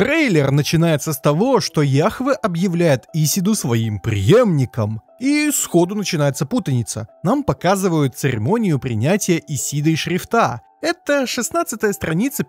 Трейлер начинается с того, что Яхве объявляет Исиду своим преемником. И сходу начинается путаница. Нам показывают церемонию принятия Исидой шрифта. Это 16-я страница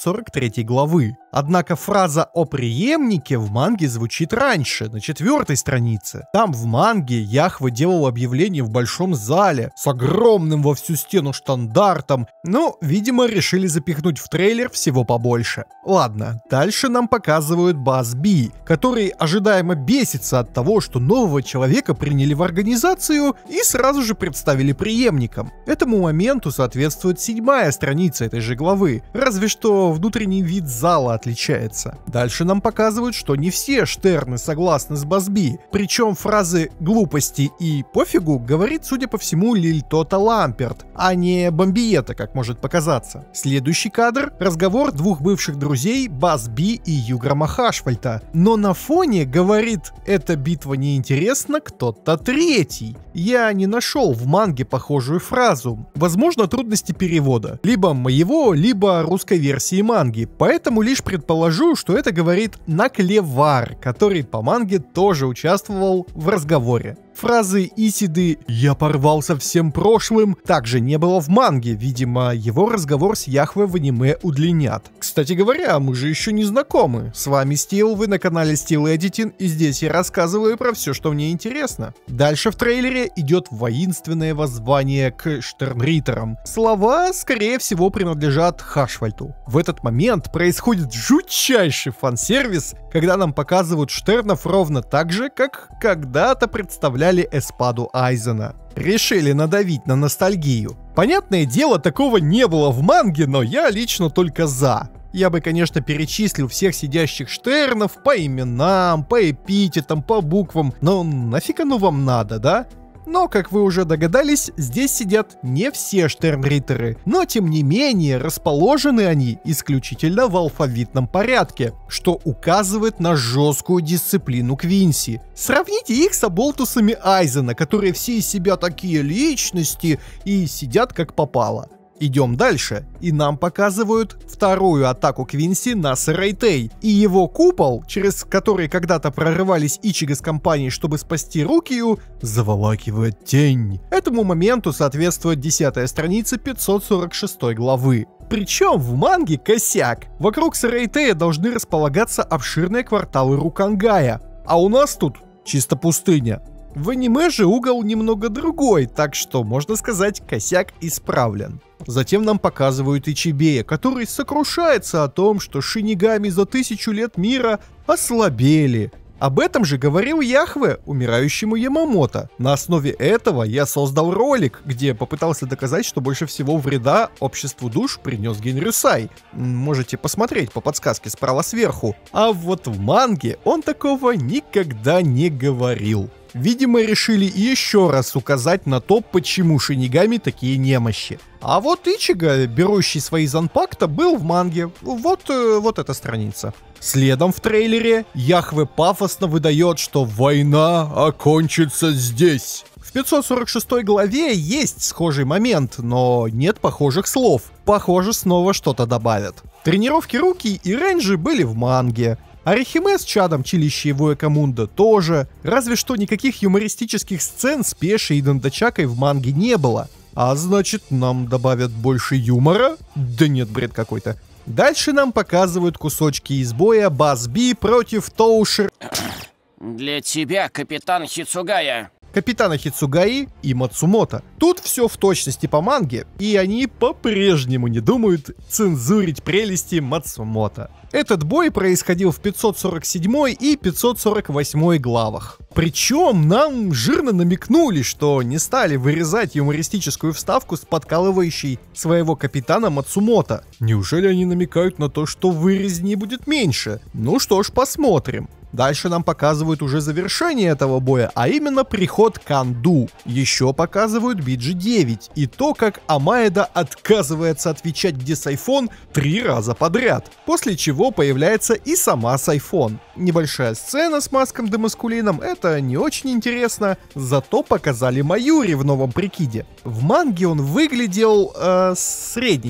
543 главы. Однако фраза о преемнике в манге звучит раньше, на 4-й странице. Там в манге Яхве делал объявление в большом зале с огромным во всю стену штандартом, но, видимо, решили запихнуть в трейлер всего побольше. Ладно, дальше нам показывают Базз Би, который ожидаемо бесится от того, что нового человека приняли в организацию и сразу же представили преемником. Этому моменту соответствует 7-я страница этой же главы, разве что внутренний вид зала отличается. Дальше нам показывают, что не все Штерны согласны с Базз Би, причем фразы «глупости» и «пофигу» говорит, судя по всему, Лильтота Ламперт, а не Бомбиета, как может показаться. Следующий кадр — разговор двух бывших друзей Базз Би и Юграма Хашвальта, но на фоне говорит «эта битва неинтересна, кто-то третий». Я не нашел в манге похожую фразу. Возможно, трудности перевода. Либо моего, либо русской версии манги. Поэтому лишь предположу, что это говорит Наклевар, который по манге тоже участвовал в разговоре. Фразы Исиды «я порвался всем прошлым» также не было в манге, видимо, его разговор с Яхве в аниме удлинят. Кстати говоря, мы же еще не знакомы. С вами Стил, вы на канале Steel Editing, и здесь я рассказываю про все, что мне интересно. Дальше в трейлере идет воинственное воззвание к Штернритерам. Слова, скорее всего, принадлежат Хашвальту. В этот момент происходит жутчайший фан-сервис, когда нам показывают Штернов ровно так же, как когда-то представляли Эспаду Айзена. Решили надавить на ностальгию. Понятное дело, такого не было в манге, но я лично только за. Я бы, конечно, перечислил всех сидящих Штернов по именам, по эпитетам, по буквам, но нафиг оно вам надо, да? Но, как вы уже догадались, здесь сидят не все Штернритеры, но тем не менее расположены они исключительно в алфавитном порядке, что указывает на жесткую дисциплину Квинси. Сравните их с оболтусами Айзена, которые все из себя такие личности и сидят как попало. Идем дальше, и нам показывают вторую атаку Квинси на Сэрайтей, и его купол, через который когда-то прорывались Ичиго с компанией, чтобы спасти Рукию, заволакивает тень. Этому моменту соответствует 10-я страница 546 главы. Причем в манге косяк. Вокруг Сэрайтея должны располагаться обширные кварталы Рукангая, а у нас тут чисто пустыня. В аниме же угол немного другой, так что, можно сказать, косяк исправлен. Затем нам показывают Ичибея, который сокрушается о том, что шинигами за 1000 лет мира ослабели. Об этом же говорил Яхве умирающему Ямамото. На основе этого я создал ролик, где попытался доказать, что больше всего вреда обществу душ принес Генрюсай. Можете посмотреть по подсказке справа сверху. А вот в манге он такого никогда не говорил. Видимо, решили еще раз указать на то, почему шинигами такие немощи. А вот Ичиго, берущий свои занпакта, был в манге. Вот эта страница. Следом в трейлере Яхве пафосно выдает, что война окончится здесь. В 546 главе есть схожий момент, но нет похожих слов. Похоже, снова что-то добавят. Тренировки Руки и Ренджи были в манге. Орихиме с чадом Чилища и Воякамунда тоже, разве что никаких юмористических сцен с Пешей и Дандачакой в манге не было. А значит, нам добавят больше юмора? Да нет, бред какой-то. Дальше нам показывают кусочки из боя Базз Би против Тоушер... Для тебя, капитан Хицугая. Капитана Хицугаи и Мацумото. Тут все в точности по манге, и они по-прежнему не думают цензурить прелести Мацумото. Этот бой происходил в 547 и 548 главах. Причем нам жирно намекнули, что не стали вырезать юмористическую вставку с подкалывающей своего капитана Мацумото. Неужели они намекают на то, что вырезни будет меньше? Ну что ж, посмотрим. Дальше нам показывают уже завершение этого боя, а именно приход Канду. Еще показывают BG9 и то, как Амаэда отказывается отвечать, где Сайфон 3 раза подряд. После чего появляется и сама Сайфон. Небольшая сцена с Маском Демаскулином, это не очень интересно, зато показали Маюри в новом прикиде. В манге он выглядел средненько.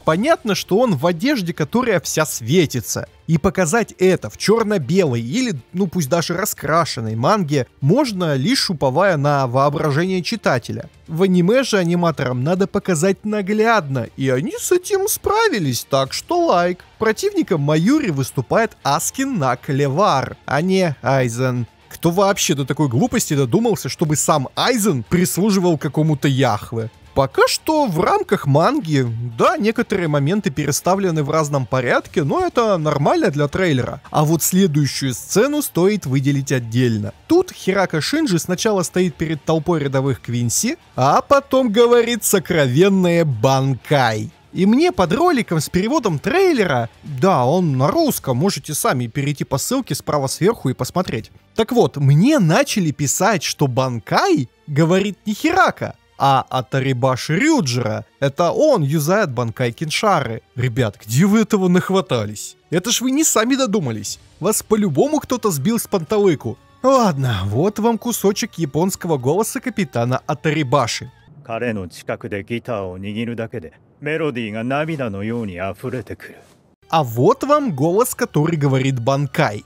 Понятно, что он в одежде, которая вся светится. И показать это в черно-белой или, ну пусть даже раскрашенной манге можно лишь уповая на воображение читателя. В аниме же аниматорам надо показать наглядно, и они с этим справились, так что лайк. Противником Майури выступает Аскин Наклевар, а не Айзен. Кто вообще до такой глупости додумался, чтобы сам Айзен прислуживал какому-то Яхве? Пока что в рамках манги, да, некоторые моменты переставлены в разном порядке, но это нормально для трейлера. А вот следующую сцену стоит выделить отдельно. Тут Хирака Шинджи сначала стоит перед толпой рядовых Квинси, а потом говорит сокровенное «Банкай». И мне под роликом с переводом трейлера, да, он на русском, можете сами перейти по ссылке справа сверху и посмотреть. Так вот, мне начали писать, что Банкай говорит не Хирака, а Атарибаши Рюджера. Это он юзает Банкай Киншары. Ребят, где вы этого нахватались? Это ж вы не сами додумались. Вас по-любому кто-то сбил с панталыку. Ладно, вот вам кусочек японского голоса капитана Атарибаши. А вот вам голос, который говорит Банкай.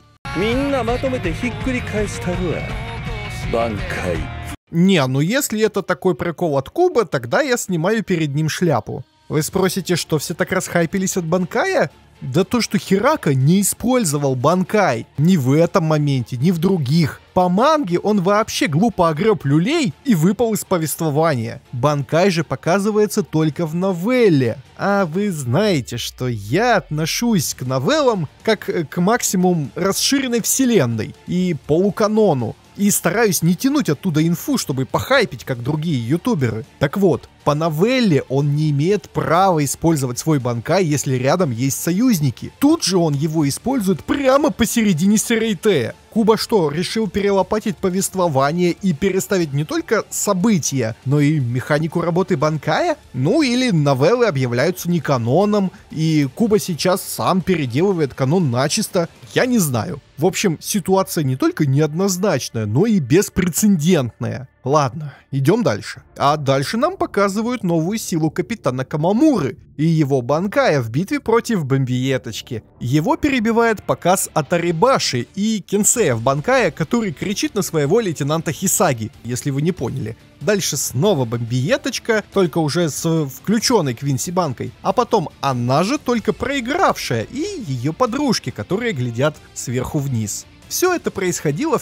Не, ну если это такой прикол от Куба, тогда я снимаю перед ним шляпу. Вы спросите, что все так расхайпились от Банкая? Да то, что Хирака не использовал Банкай. Ни в этом моменте, ни в других. По манге он вообще глупо огреб люлей и выпал из повествования. Банкай же показывается только в новелле. А вы знаете, что я отношусь к новеллам как к максимум расширенной вселенной и полуканону. И стараюсь не тянуть оттуда инфу, чтобы похайпить, как другие ютуберы. Так вот, по новелле он не имеет права использовать свой Банкай, если рядом есть союзники. Тут же он его использует прямо посередине Серейтея. Куба что, решил перелопатить повествование и переставить не только события, но и механику работы Банкая? Ну или новеллы объявляются не каноном, и Куба сейчас сам переделывает канон начисто, я не знаю. В общем, ситуация не только неоднозначная, но и беспрецедентная. Ладно, идем дальше. А дальше нам показывают новую силу капитана Камамуры и его Банкая в битве против Бомбиеточки. Его перебивает показ Атарибаши и Кенсея в Банкая, который кричит на своего лейтенанта Хисаги, если вы не поняли. Дальше снова Бомбиеточка, только уже с включенной Квинси Банкой, а потом она же только проигравшая и ее подружки, которые глядят сверху вниз. Все это происходило в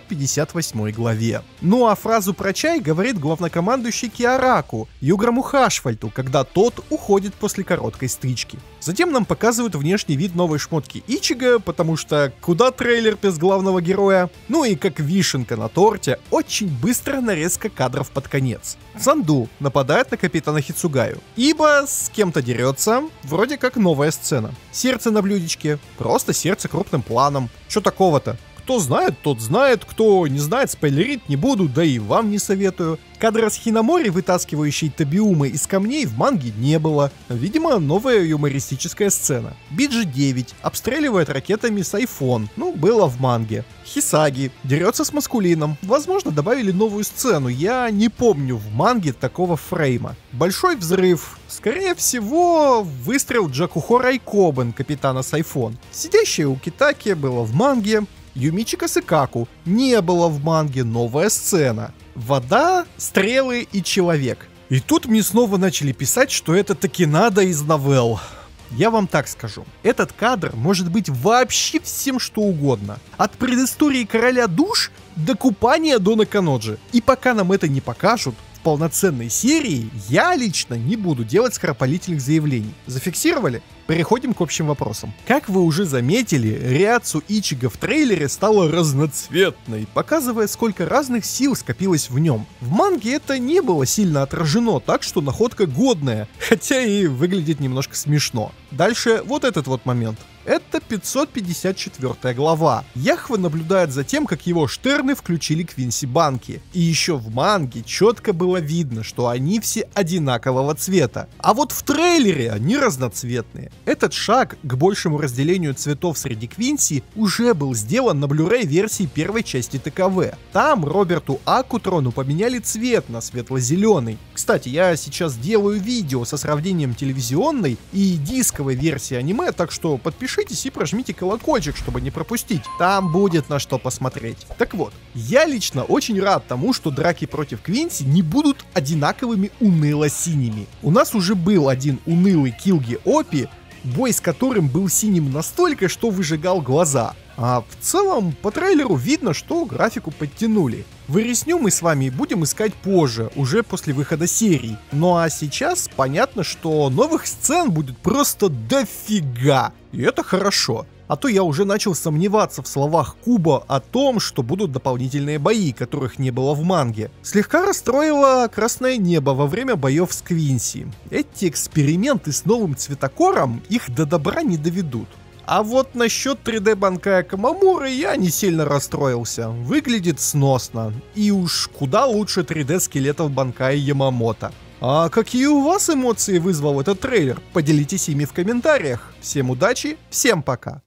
558 главе. Ну а фразу про чай говорит главнокомандующий Киараку, Юграму Хашфальту, когда тот уходит после короткой стычки. Затем нам показывают внешний вид новой шмотки Ичиго, потому что куда трейлер без главного героя? Ну и как вишенка на торте, очень быстро нарезка кадров под конец. Санду нападает на капитана Хицугаю, ибо с кем-то дерется, вроде как новая сцена. Сердце на блюдечке, просто сердце крупным планом. Что такого-то? Кто знает, тот знает, кто не знает, спойлерить не буду, да и вам не советую. Кадра с Хинамори, вытаскивающей Табиумы из камней, в манге не было. Видимо, новая юмористическая сцена. Биджи 9 обстреливает ракетами Сайфон, ну, было в манге. Хисаги дерется с Маскулином. Возможно, добавили новую сцену, я не помню в манге такого фрейма. Большой взрыв. Скорее всего, выстрел Джакухо Райкобен, капитана Сайфон. Сидящая у Китаки было в манге. Юмичика Сыкаку не было в манге, новая сцена. Вода, стрелы и человек. И тут мне снова начали писать, что это таки надо из новелл. Я вам так скажу, этот кадр может быть вообще всем что угодно. От предыстории короля душ до купания Дона Каноджи. И пока нам это не покажут в полноценной серии, я лично не буду делать скоропалительных заявлений. Зафиксировали? Переходим к общим вопросам. Как вы уже заметили, Риацу Ичиго в трейлере стала разноцветной, показывая, сколько разных сил скопилось в нем. В манге это не было сильно отражено, так что находка годная, хотя и выглядит немножко смешно. Дальше вот этот вот момент. Это 554 глава. Яхве наблюдает за тем, как его штерны включили Квинси банки. И еще в манге четко было видно, что они все одинакового цвета. А вот в трейлере они разноцветные. Этот шаг к большему разделению цветов среди Квинси уже был сделан на Blu-ray версии первой части ТКВ. Там Роберту Акутрону поменяли цвет на светло-зеленый. Кстати, я сейчас делаю видео со сравнением телевизионной и дисковой версии аниме, так что подпишитесь и прожмите колокольчик, чтобы не пропустить. Там будет на что посмотреть. Так вот, я лично очень рад тому, что драки против Квинси не будут одинаковыми уныло-синими. У нас уже был один унылый Килги Опи, бой с которым был синим настолько, что выжигал глаза. А в целом, по трейлеру видно, что графику подтянули. Выресню мы с вами будем искать позже, уже после выхода серии. Ну а сейчас понятно, что новых сцен будет просто дофига. И это хорошо. А то я уже начал сомневаться в словах Куба о том, что будут дополнительные бои, которых не было в манге. Слегка расстроило Красное Небо во время боев с Квинси. Эти эксперименты с новым цветокором их до добра не доведут. А вот насчет 3D Банкая Камамуры я не сильно расстроился. Выглядит сносно. И уж куда лучше 3D скелетов Банкая Ямамото. А какие у вас эмоции вызвал этот трейлер? Поделитесь ими в комментариях. Всем удачи, всем пока.